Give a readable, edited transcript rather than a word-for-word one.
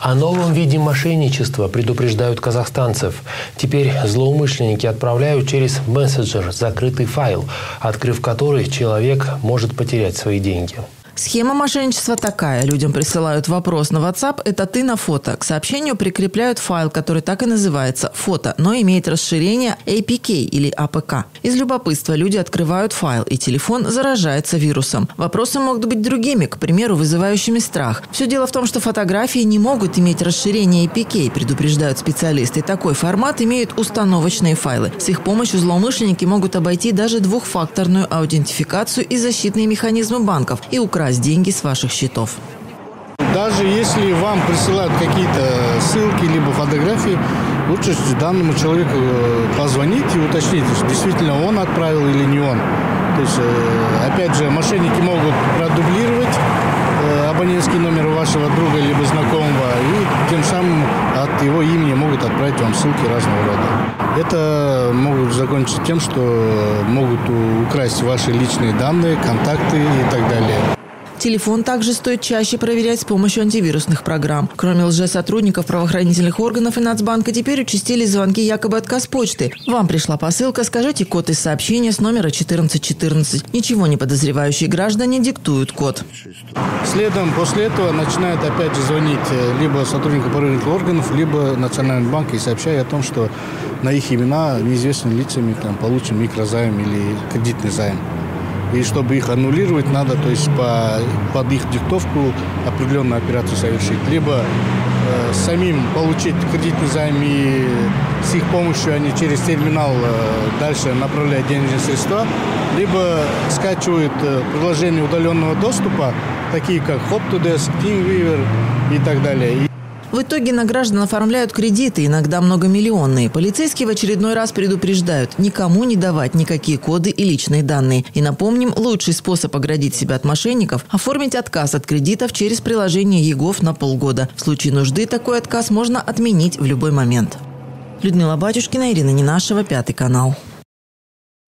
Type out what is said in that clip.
О новом виде мошенничества предупреждают казахстанцев. Теперь злоумышленники отправляют через мессенджер закрытый файл, открыв который человек может потерять свои деньги. Схема мошенничества такая. Людям присылают вопрос на WhatsApp «это ты на фото». К сообщению прикрепляют файл, который так и называется «фото», но имеет расширение APK или APK. Из любопытства люди открывают файл, и телефон заражается вирусом. Вопросы могут быть другими, к примеру, вызывающими страх. Все дело в том, что фотографии не могут иметь расширение APK, предупреждают специалисты. Такой формат имеют установочные файлы. С их помощью злоумышленники могут обойти даже двухфакторную аутентификацию и защитные механизмы банков и украсть деньги с ваших счетов. Даже если вам присылают какие-то ссылки либо фотографии, лучше данному человеку позвонить и уточнить, действительно он отправил или не он. То есть, опять же, мошенники могут продублировать абонентский номер вашего друга либо знакомого и тем самым от его имени могут отправить вам ссылки разного рода. Это могут закончиться тем, что могут украсть ваши личные данные, контакты и так далее. Телефон также стоит чаще проверять с помощью антивирусных программ. Кроме лжесотрудников правоохранительных органов и Нацбанка, теперь участились звонки якобы от Казпочты. Вам пришла посылка, скажите код из сообщения с номера 1414. Ничего не подозревающие граждане диктуют код. Следом после этого начинают опять же звонить либо сотрудникам правоохранительных органов, либо Национальный банк и сообщая о том, что на их имена неизвестными лицами получен микрозайм или кредитный займ. И чтобы их аннулировать, надо, то есть под их диктовку определенную операцию совершить. Либо самим получить кредитный займ и с их помощью они через терминал дальше направляют денежные средства. Либо скачивают приложения удаленного доступа, такие как Hop2Desk, TeamViewer и так далее. В итоге на граждан оформляют кредиты, иногда многомиллионные. Полицейские в очередной раз предупреждают никому не давать никакие коды и личные данные. И напомним, лучший способ оградить себя от мошенников – оформить отказ от кредитов через приложение ЕГОВ на полгода. В случае нужды такой отказ можно отменить в любой момент. Людмила Батюшкина, Ирина Ненашева, 5 канал.